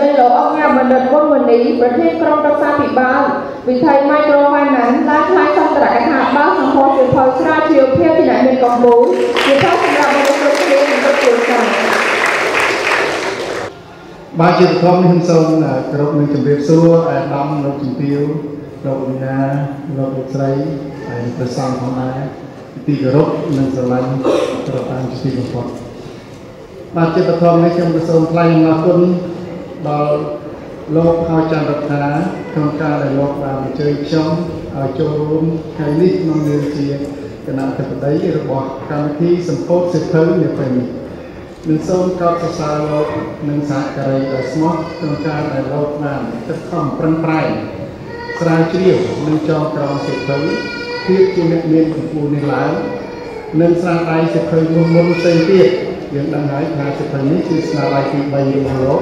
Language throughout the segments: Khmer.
ญលោកអង្គការបណ្ឌិតវុនវនីប្រធានក្រុមប្រឹក្សាពិបាលវិថី Microfinance ឡើងថ្លែងសន្ទរកថាបើសម្ពោធជាផលស្រាវជ្រាវភាពពីអ្នកមានកម្ពុជាជាផលសម្រាប់មនុស្សគ្រប់គ្នានិងគ្រប់គ្រួសារបាទជាធម្មខ្ញុំសូមគោរពនឹងជម្រាបសួរអាដាមលោកជំទាវលោកអញ្ញាលោកលោកស្រីហើយព្រះសង្ឃផងដែរទីគោរពនិងស្រឡាញ់ព្រះអង្គជាទីបំផុតបាទជាបឋមនេះខ្ញុំក៏សូមថ្លែងអំណរគុណដល់លោកហើយចន្ទរដ្ឋាក្នុងការដែលលោកបានអញ្ជើញខ្ញុំឲ្យចូលរួមថ្ងៃនេះក្នុងនាមជាគណៈអធិបតីរបស់កម្មវិធីសម្ពោធសិទ្ធិនៅពេលនេះនឹងសូមកោតសរសើរលោកនិងសហការីដោយស្មោះក្នុងការដែលលោកបានខិតខំប្រឹងប្រែងស្រាវជ្រាវនិងចងក្រងសិទ្ធិភាពជាអ្នកមានកម្ពុជានេះឡើងនិងស្នាដៃសិទ្ធិមុនផ្សេងទៀតយើងដឹងហើយថាសិទ្ធិនេះគឺស្នាដៃទី3របស់លោក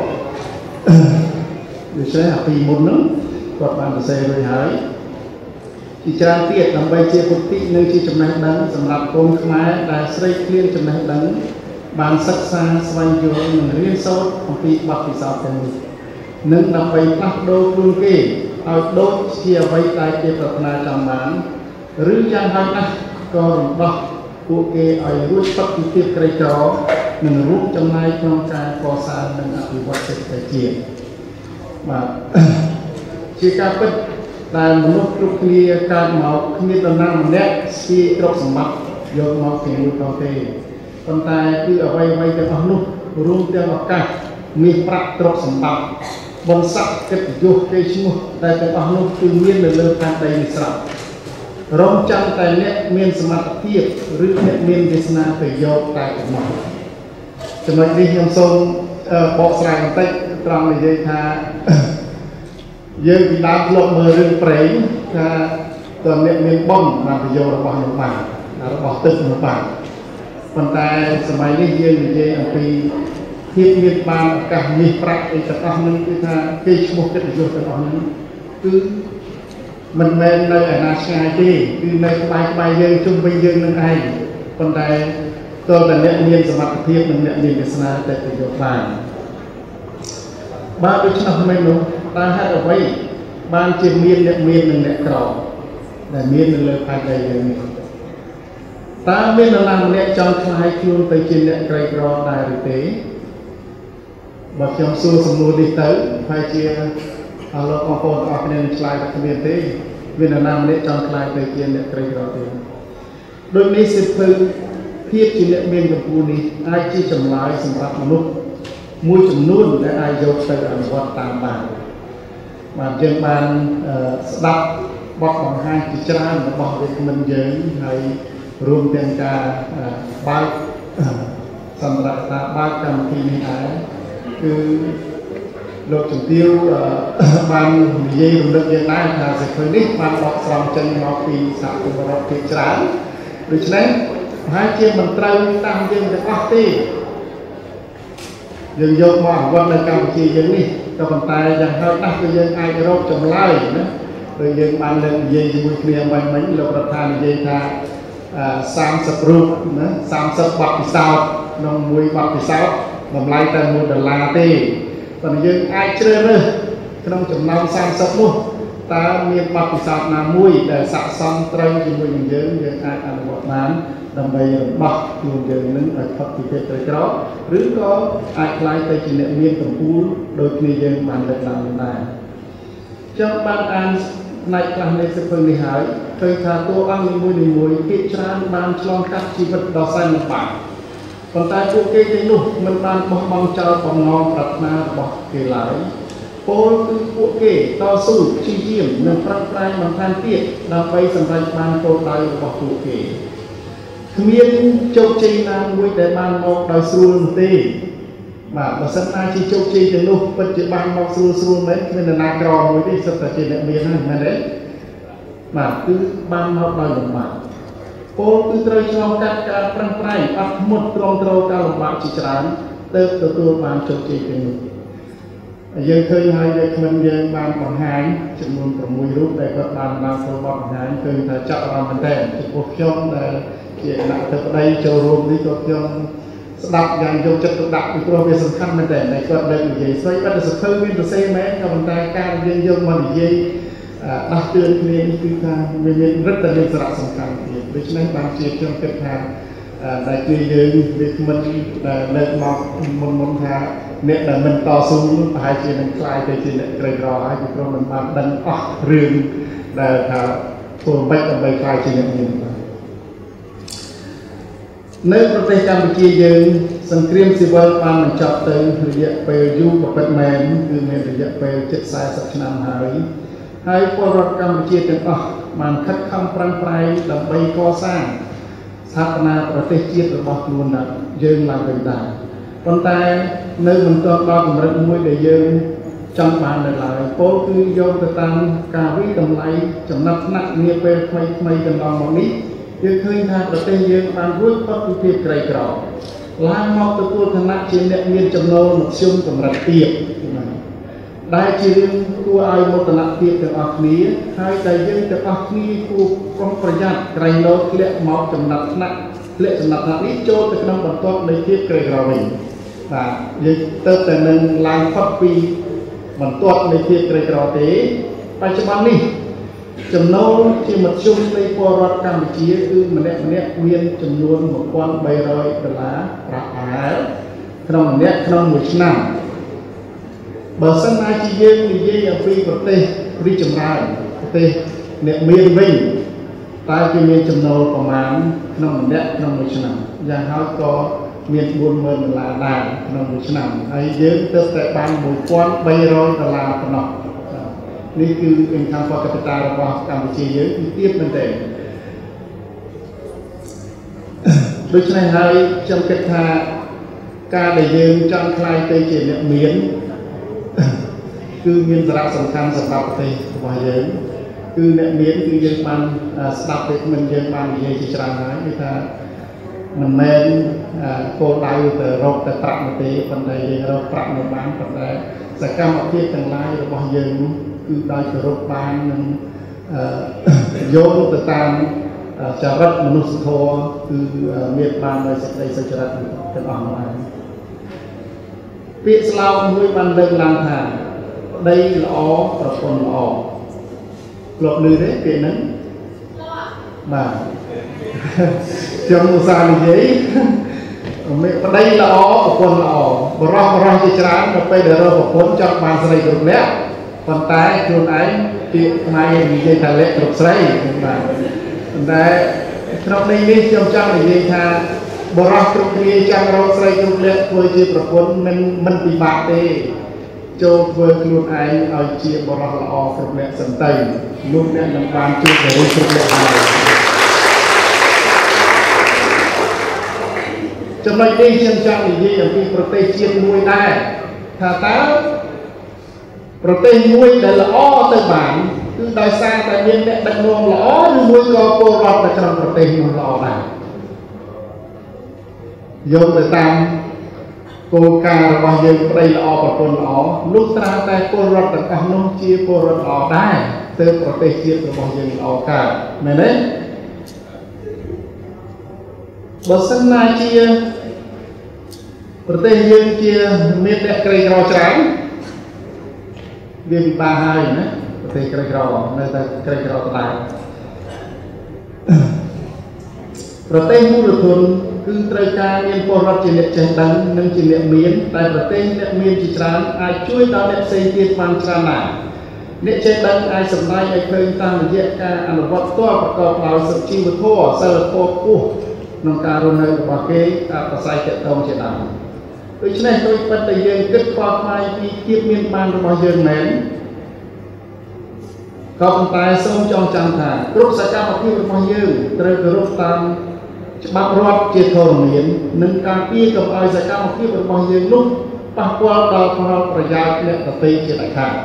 ដូច្នេះអាពីមុនហ្នឹងគាត់បានសរសេររួចហើយជាច្រើនទៀតដើម្បីជាពុទ្ធិនិងជាចំណេះដឹងសម្រាប់កូនខ្មែរដែលស្រេកឃ្លានចំណេះដឹងបានសិក្សាស្វែងយល់និងរៀនសូត្រអំពីបទពិសោធន៍ទាំងនេះនិងដើម្បីផ្លាស់ប្ដូរខ្លួនគេឲ្យដូចជាអ្វីដែលគេប្រាថ្នាចង់បានឬយ៉ាងហោចណាស់ក៏រំដោះពួកគេឲ្យរួចផុតពីភាពក្រីក្រនិងរួមចំណែកក្នុងការកសាងនិងអភិវឌ្ឍសេដ្ឋកិច្ចជាតិបាទជាការពិតដែលមនុស្សគ្រប់គ្នាកើតមកគ្មាននរណាម្នាក់ស្គាយទ្រព្យសម្បត្តិយកមកជាមួយផងទេប៉ុន្តែគឺអ្វីៗទាំងអស់នោះរួមទាំងឱកាសមាសប្រាក់ទ្រព្យសម្បត្តិវង្សកិត្តិយសកេរ្តិ៍ឈ្មោះដែលទាំងអស់នោះគឺមាននៅលើផែនដីនេះស្រេចរំចាំតែអ្នកមានសមត្ថភាពឬអ្នកមានវាសនាទៅយកតែប៉ុណ្ណោះចំណុចនេះខ្ញុំសូមបកស្រាយបន្តិចត្រង់និយាយថាយើងពីដើមធ្លាប់មើលរឿងព្រេងថាតើអ្នកមានបុណ្យបានប្រយោជន៍របស់ខ្ញុំបានរបស់ទឹកខ្ញុំបានប៉ុន្តែសម័យនេះយើងនិយាយអំពីភាពមានបានឱកាសមាសប្រាក់អីទាំងអស់នេះគឺថាគេឈ្មោះកិត្តិយសទាំងអស់នេះគឺមិនមែននៅឯណាឆ្ងាយទេគឺនៅក្បែរយើងជុំវិញយើងនឹងឯងប៉ុន្តែតើតែអ្នកមានសមត្ថភាពនិងអ្នកមានវាសនាតែទៅយកបានបាទដូច្នោះមិននោះតើហេតុអ្វីបានជាមានអ្នកមាននិងអ្នកក្រដែលមាននៅលើផែនដីយើងនេះតើមាននរណាម្នាក់ចង់ខ្លាយខ្លួនទៅជាអ្នកក្រីក្រដែរឬទេបើខ្ញុំសួរសំណួរនេះទៅហើយជាអរលោកបងប្អូនទាំងអស់គ្នានឹងឆ្លើយថាគ្មានទេមាននរណាម្នាក់ចង់ខ្លាយទៅជាអ្នកក្រីក្រទេដូចនេះសិទ្ធិភាពជាអ្នកមានកម្ពុជានេះអាចជាចម្លើយសម្រាប់មនុស្សមួយចំនួនដែលអាចយកទៅអនុវត្តតាមបានបាទយើងបានស្ដាប់បទបង្ហាញជាច្រើនរបស់វិក្កាមយើងហើយរួមទាំងការបើកសម្រាប់ការបើកកម្មវិធីនេះដែរគឺលោកជំទាវបាននិយាយរំលឹកយើងដែរថាសិទ្ធិនេះបានបកស្រង់ចេញមកពីសហគមន៍រដ្ឋភាគច្រើនដូច្នេះប្រហែលជាមិនត្រូវតាមយើងទាំងអស់ទេយើងយកមកអនុវត្តនៅកម្ពុជាយើងនេះក៏ប៉ុន្តែយ៉ាងហោចណាស់គឺយើងអាចរកចម្លើយណាដោយយើងបានលើកនិយាយជាមួយគ្នាមិញលោករដ្ឋានិយាយថា30រូបណា30បទពិសោធន៍ក្នុងមួយបទពិសោធន៍តម្លៃតែ$1ទេប៉ុន្តែយើងអាចជ្រើសរើសក្នុងចំណោម30នោះតើមានបទពិសោធន៍ណាមួយដែលស័ក្តិសមត្រូវជាមួយនឹងយើងអាចអនុវត្តបានដើម្បីរំដោះខ្លួនយើងនឹងឲ្យផុតពីភាពក្រីក្រឬក៏អាចក្លាយទៅជាអ្នកមានកម្ពុជាដោយគ្នាយើងបានលើកឡើងដែរចង់បានអានផ្នែកខ្លះនៃសិភៅនេះហើយឃើញថាតួអង្គនីមួយៗភាគច្រើនបានឆ្លងកាត់ជីវិតដ៏សែនលំបាកប៉ុន្តែពួកគេទាំងនោះមិនបានបោះបង់ចោលបំណងប្រាថ្នារបស់គេឡើយពោលគឺពួកគេតស៊ូព្យាយាមនិងប្រឹងប្រែងបន្ថែមទៀតដើម្បីសម្រេចបានគោលដៅរបស់ពួកគេគ្មានជោគជ័យណាមួយដែលបានមកដោយស្រួលនោះទេបាទបើសិនណាជាជោគជ័យទាំងនោះពិតជាបានមកស្រួលមែនគ្មាននរណាក្រមួយទេសិតតែជាអ្នកមានហ្នឹងមែនទេបាទគឺបានមកដោយលំបាកពោលគឺត្រូវឆ្លងកាត់ការប្រឹងប្រែងអត់ធ្មត់ទ្រាំទ្រការលំបាកជាច្រើនទើបទទួលបានជោគជ័យទាំងនោះយើងឃើញហើយវាគ្មិនយើងបានបង្ហាញចំនួន6រូបដែលគាត់បានធ្វើបទបង្ហាញឃើញថាចាប់អារម្មណ៍មែនទែនចំពោះខ្ញុំដែលជាគណៈអធិបតីចូលរួមនេះក៏ខ្ញុំស្ដាប់យ៉ាងយកចិត្តទុកដាក់ពីព្រោះវាសំខាន់មែនតើតែគាត់លើកនិយាយស្វ័យបាត់តែសភៅមានប្រសេមែនក៏ប៉ុន្តែការយើងយកមកនិយាយដាស់តឿនគ្នានេះគឺថាវាមានរឹតតែមានសារៈសំខាន់ទៀតដូច្នេះបានជាខ្ញុំគិតថាដែលគឺយើងវាមិនលើកមកមុនថាអ្នកដែលមិនតស៊ូនោះប្រហែលជានឹងខ្លាយទៅជាអ្នកក្រីក្រហើយពីព្រោះមិនបានដឹងអស់រឿងដែលថាធ្វើមិនដើម្បីខ្លាយជាអ្នកមាននៅប្រទេសកម្ពុជាយើងសង្គ្រាមស៊ីវិលបានបញ្ចប់ទៅរយៈពេលយូរពិតមែនគឺមានរយៈពេលជិត40ឆ្នាំហើយពលរដ្ឋកម្ពុជាទាំងអស់បានខិតខំប្រឹងប្រែងដើម្បីកសាងស្ថាបនាប្រទេសជាតិរបស់ខ្លួនយើងឡើងវិញដែរប៉ុន្តែនៅមិនទាន់ដល់កម្រិតមួយដែលយើងចង់បាននៅឡើយពលគឺយកទៅតាមការវិតម្លៃចំណាត់ថ្នាក់នាពេលថ្មីកន្លងមកនេះយើងឃើញថាប្រទេសយើងបានរួចផុតពីភាពក្រីក្រឡើងមកទទួលឋានៈជាអ្នកមានចំណូលមធ្យមកម្រិតទាបដែលជារឿងគួរឲ្យមោទនភាពទាំងអស់គ្នាហើយដែលយើងទាំងអស់គ្នាគួរប្រុងប្រយ័ត្នក្រែងលោធ្លាក់មកចំណាត់ថ្នាក់នេះចូលទៅក្នុងបន្ទាត់នៃភាពក្រីក្រវិញបាទយើងទៅតែនឹងឡើងផុតពីបន្ទាត់នៃភាពក្រីក្រទេបច្ចុប្បន្ននេះចំណូលជាមធ្យមនៃពលរដ្ឋកម្ពុជាគឺម្នាក់មានចំនួន$1,300ប្រាក់អាលក្នុងម្នាក់ក្នុងមួយឆ្នាំបើសិនណាជាយើងនិយាយអំពីប្រទេសរីកចម្រើនប្រទេសអ្នកមានវិញតើគេមានចំណូលប្រមាណក្នុងម្នាក់ក្នុងមួយឆ្នាំយ៉ាងហោចក៏មាន$40,000ដែរក្នុងមួយឆ្នាំហើយយើងទើបតែបាន$1,300ប៉ុណ្ណោះនេះគឺ income per capita របស់កម្ពុជាយើងគឺទាបមែនទេដូច្នេះហើយខ្ញុំគិតថាការដែលយើងចង់ខ្លាយទៅជាអ្នកមានគឺមានសារៈសំខាន់សម្រាប់ប្រទេសរបស់យើងគឺអ្នកមានគឺយើងបានស្ដាប់ពីមិនយើងបាននិយាយជាច្រើនហើយគឺថាមិនមែនគោលដៅទៅរកតែប្រាក់នោះទេប៉ុន្តែយើងរកប្រាក់នោះបានប៉ុន្តែសកម្មភាពទាំងឡាយរបស់យើងគឺដោយគោរពបាននឹងយោងទៅតាមចរិតមនុស្សធម៌គឺមានបានដោយសេចក្តីសុចរិតទាំងអស់នោះហើយពាក្យស្លោកមួយបានលើកឡើងថាប្តីល្អប្រពន្ធល្អធ្លាប់ឮទេពាក្យហ្នឹងបាទខ្ញុំឧស្សាហ៍និយាយប្តីល្អប្រពន្ធល្អបរោះជាច្រើនទៅពេលដែលរកប្រពន្ធចង់បានស្រីគ្រប់លក្ខប៉ុន្តែខ្លួនឯងពាក្យខ្មែរនិយាយថាលក្ខគ្រប់ស្រីបាទប៉ុន្តែក្នុងនេះខ្ញុំចង់និយាយថាបរោះគ្រប់គ្នាចង់រកស្រីគ្រប់លក្ខធ្វើជាប្រពន្ធមិនពិបាកទេចូលធ្វើខ្លួនឯងឲ្យជាបរោះល្អគ្រប់លក្ខសិនទៅលោកអ្នកនឹងបានជួបរឿងគ្រប់លក្ខហើយចំណុចនេះខ្ញុំចង់និយាយអំពីប្រទេសជាតិមួយដែរថាតើប្រទេសមួយដែលល្អទៅបានគឺដោយសារតែមានអ្នកដឹកនាំល្អឬមួយក៏ពលរដ្ឋនៅក្នុងប្រទេសនោះល្អដែរយកទៅតាមគោលការណ៍របស់យើងប្តីល្អប្រពន្ធល្អលុះត្រាតែពលរដ្ឋទាំងអស់នោះជាពលរដ្ឋល្អដែរទើបប្រទេសជាតិរបស់យើងល្អកើតមែនទេបើសិនណាជាប្រទេសយើងជាមានអ្នកក្រីក្រច្រើនវាពិបាកហើយណាប្រទេសក្រីក្រនៅតែក្រីក្រដែរប្រទេសមូលធនគឺត្រូវការមានពលរដ្ឋជាអ្នកចេះដឹងនិងជាអ្នកមានតែប្រទេសអ្នកមានជាច្រើនអាចជួយដល់អ្នកផ្សេងទៀតបានច្រើនណាស់អ្នកចេះដឹងអាចសម្ដែងឲ្យឃើញតាមរយៈការអនុវត្តផ្ទាល់ប្រកបដោយសុជីវធម៌សិលធម៌ខ្ពស់ក្នុងការរស់នៅរបស់គេប្រស័យទាក់ទងជាដើមដូច្នេះដោយពិតតែយើងគិតខ្វល់ខ្វាយពីភាពមានបានរបស់យើងមែនក៏ប៉ុន្តែសូមចងចាំថាគ្រប់សកម្មភាពរបស់យើងត្រូវគោរពតាមច្បាប់រដ្ឋជាធរមាននិងការពារកុំឲ្យសកម្មភាពរបស់យើងនោះប៉ះពាល់ដល់ផលប្រយោជន៍អ្នកដទៃជាដាច់ខាត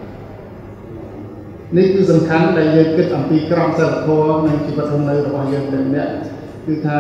នេះគឺសំខាន់ដែលយើងគិតអំពីក្រមសីលធម៌និងជីវិតរស់នៅរបស់យើងទាំងនេះគឺថា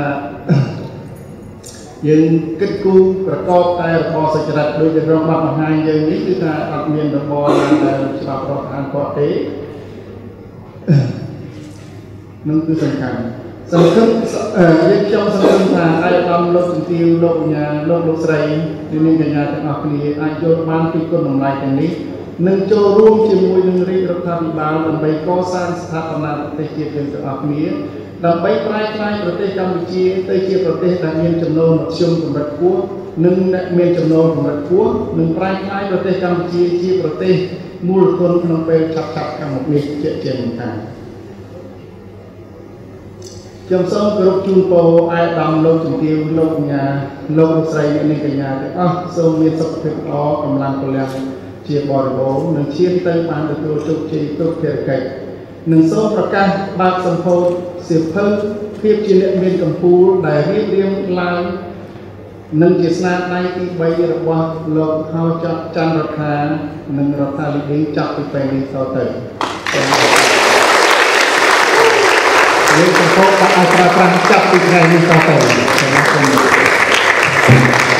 យើងគិតគូរប្រកបតែរបបសុចរិតដោយយើងរងបានបង្ហាញយើងនេះគឺថាអត់មានរបបណាដែលច្បាប់រដ្ឋាភិបាលទេនឹងគឺសំខាន់សង្ឃឹមយើងខ្ញុំសង្ឃឹមថាអាយដាមលោកជំទាវលោកកញ្ញាលោកស្រីនាងកញ្ញាទាំងអស់គ្នាអាចយល់បានពីគុណតម្លៃទាំងនេះនិងចូលរួមជាមួយនឹងរាជរដ្ឋាភិបាលដើម្បីកសាងស្ថាបនាប្រទេសជាតិយើងទាំងអស់គ្នាដើម្បីប្រែក្លាយប្រទេសកម្ពុជាទៅជាប្រទេសដែលមានចំណូលមធ្យមកម្រិតខ្ពស់និងមានចំណូលកម្រិតខ្ពស់និងប្រែក្លាយប្រទេសកម្ពុជាជាប្រទេស មូលធនក្នុងពេលឆាប់ខាងមុខនេះជាមិនខានខ្ញុំសូមគោរពជូនពរអាយដាមលោកជំទាវលោកកញ្ញាលោកស្រីនិងកញ្ញាទាំងអស់សូមមានសុខភាពល្អកម្លាំងពលំជាបរិបូរណ៍និងឈានទៅបានទទួលជោគជ័យគ្រប់ភារកិច្ចនិងសូមប្រកាសបើកសម្ពោធសៀវភៅភាពជាអ្នកមានកម្ពុជាដែលរៀបរៀងឡើងនិងជាស្នាដៃទី3របស់លោកហៅច័ន្ទរដ្ឋានិងរដ្ឋាភិបាលចាប់ពីពេលនេះតទៅយើងសម្ពោធបាត់ឲ្យប្រើប្រាស់ចាប់ពីថ្ងៃនេះតទៅ